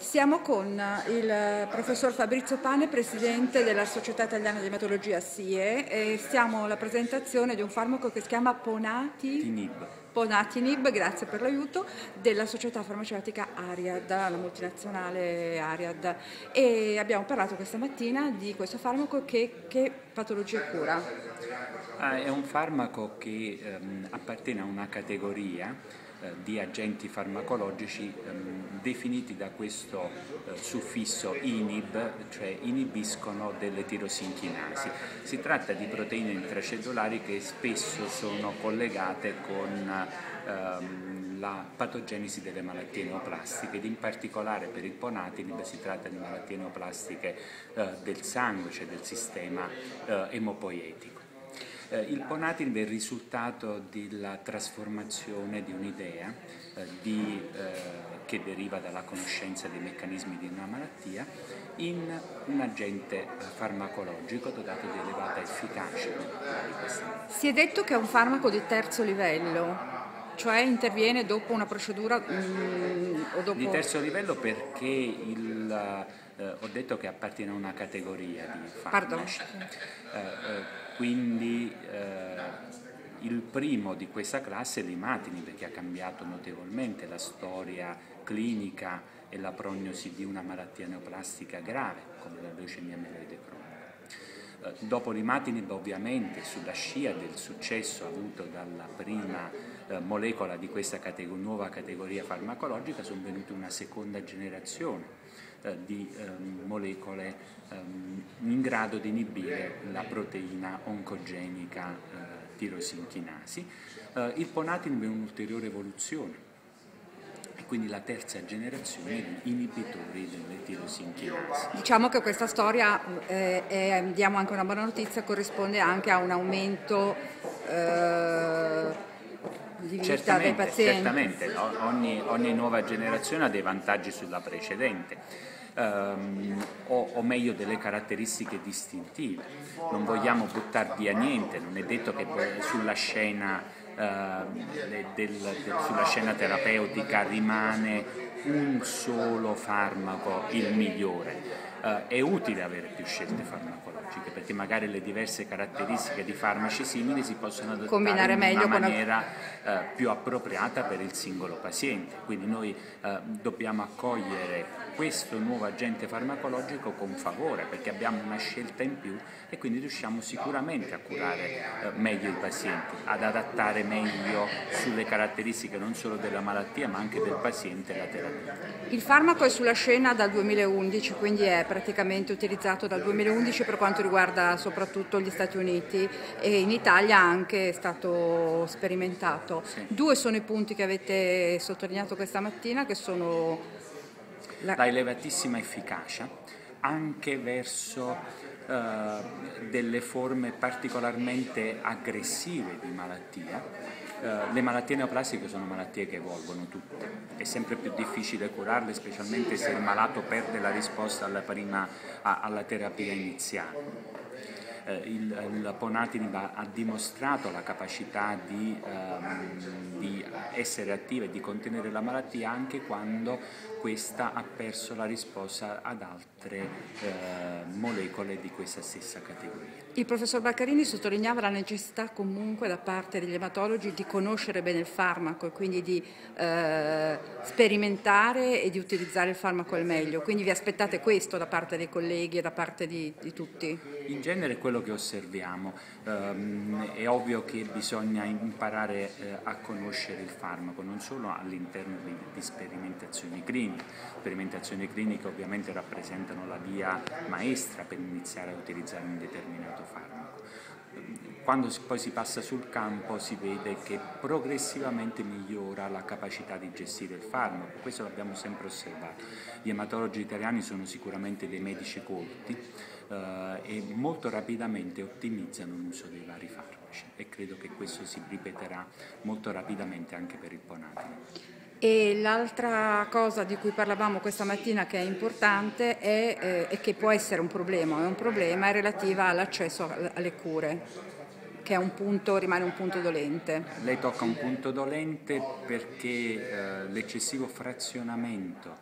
Siamo con il professor Fabrizio Pane, presidente della Società Italiana di Ematologia SIE, e stiamo alla presentazione di un farmaco che si chiama Ponatinib, grazie per l'aiuto, della società farmaceutica Ariad, la multinazionale Ariad. E abbiamo parlato questa mattina di questo farmaco che patologie cura. È un farmaco che appartiene a una categoria di agenti farmacologici definiti da questo suffisso inib, cioè inibiscono delle tirosinchinasi. Si tratta di proteine intracellulari che spesso sono collegate con la patogenesi delle malattie neoplastiche ed in particolare per il Ponatinib si tratta di malattie neoplastiche del sangue, cioè del sistema emopoietico. Il Ponatinib è il risultato della trasformazione di un'idea che deriva dalla conoscenza dei meccanismi di una malattia in un agente farmacologico dotato di elevata efficacia. Si è detto che è un farmaco di terzo livello, cioè interviene dopo una procedura o dopo... Di terzo livello perché ho detto che appartiene a una categoria di farmaci. Quindi il primo di questa classe è l'Imatinib, che ha cambiato notevolmente la storia clinica e la prognosi di una malattia neoplastica grave come la leucemia mieloide cronica. Dopo l'Imatinib, ovviamente, sulla scia del successo avuto dalla prima molecola di questa nuova categoria farmacologica, sono venute una seconda generazione di molecole in grado di inibire la proteina oncogenica tirosinchinasi. Il Ponatinib è un'ulteriore evoluzione e quindi la terza generazione di inibitori delle tirosinchinasi. Diciamo che questa storia, diamo anche una buona notizia, corrisponde anche a un aumento di vita dei pazienti. Certamente, ogni nuova generazione ha dei vantaggi sulla precedente. O meglio delle caratteristiche distintive. Non vogliamo buttare via niente, non è detto che sulla scena terapeutica rimane un solo farmaco il migliore. È utile avere più scelte farmacologiche perché magari le diverse caratteristiche di farmaci simili si possono adattare in una maniera più appropriata per il singolo paziente. Quindi noi dobbiamo accogliere questo nuovo agente farmacologico con favore perché abbiamo una scelta in più e quindi riusciamo sicuramente a curare meglio i pazienti, ad adattare meglio sulle caratteristiche non solo della malattia ma anche del paziente la terapia. Il farmaco è sulla scena dal 2011, quindi è praticamente utilizzato dal 2011 per quanto riguarda soprattutto gli Stati Uniti e in Italia anche è stato sperimentato. Sì. Due sono i punti che avete sottolineato questa mattina, che sono la elevatissima efficacia anche verso delle forme particolarmente aggressive di malattia. Le malattie neoplastiche sono malattie che evolvono tutte, è sempre più difficile curarle, specialmente se il malato perde la risposta alla terapia iniziale. Il Ponatinib ha dimostrato la capacità di essere attiva e di contenere la malattia anche quando questa ha perso la risposta ad altre molecole di questa stessa categoria. Il professor Baccarini sottolineava la necessità comunque da parte degli ematologi di conoscere bene il farmaco e quindi di sperimentare e di utilizzare il farmaco al meglio. Quindi vi aspettate questo da parte dei colleghi e da parte di tutti? In genere è quello che osserviamo. È ovvio che bisogna imparare a conoscere il farmaco, non solo all'interno di sperimentazioni cliniche. Sperimentazioni cliniche ovviamente rappresentano la via maestra per iniziare a utilizzare un determinato farmaco. Quando poi si passa sul campo si vede che progressivamente migliora la capacità di gestire il farmaco, questo l'abbiamo sempre osservato. Gli ematologi italiani sono sicuramente dei medici colti e molto rapidamente ottimizzano l'uso dei vari farmaci e credo che questo si ripeterà molto rapidamente anche per il Ponatinib. E l'altra cosa di cui parlavamo questa mattina che è importante e che può essere un problema, è relativa all'accesso alle cure, che è rimane un punto dolente. Lei tocca un punto dolente perché l'eccessivo frazionamento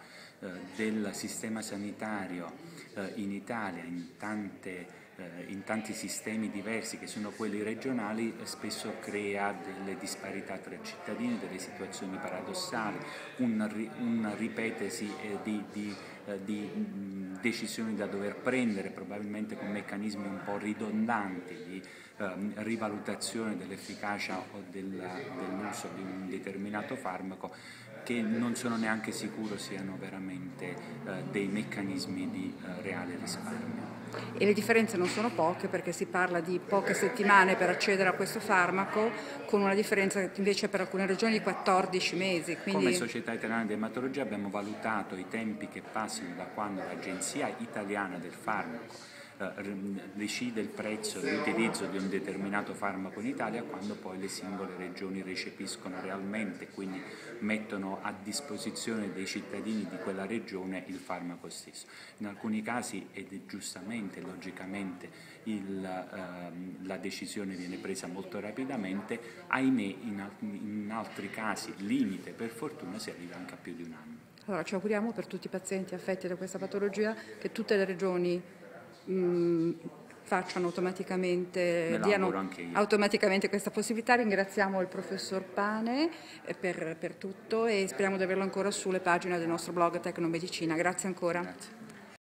del sistema sanitario in Italia, in tanti sistemi diversi che sono quelli regionali, spesso crea delle disparità tra cittadini, delle situazioni paradossali, un ripetersi di decisioni da dover prendere, probabilmente con meccanismi un po' ridondanti di rivalutazione dell'efficacia o dell'uso di un determinato farmaco, che non sono neanche sicuro siano veramente dei meccanismi di reale risparmio. E le differenze non sono poche, perché si parla di poche settimane per accedere a questo farmaco, con una differenza invece per alcune regioni di 14 mesi. Quindi... Come Società Italiana di Dermatologia abbiamo valutato i tempi che passano da quando l'Agenzia Italiana del Farmaco decide il prezzo e l'utilizzo di un determinato farmaco in Italia, quando poi le singole regioni recepiscono realmente, quindi mettono a disposizione dei cittadini di quella regione il farmaco stesso. In alcuni casi, ed è giustamente, logicamente, la decisione viene presa molto rapidamente, ahimè in altri casi, limite per fortuna, si arriva anche a più di un anno. Allora ci auguriamo per tutti i pazienti affetti da questa patologia che tutte le regioni facciano automaticamente questa possibilità. Ringraziamo il professor Pane per tutto e speriamo di averlo ancora sulle pagine del nostro blog Tecnomedicina. Grazie ancora. Grazie.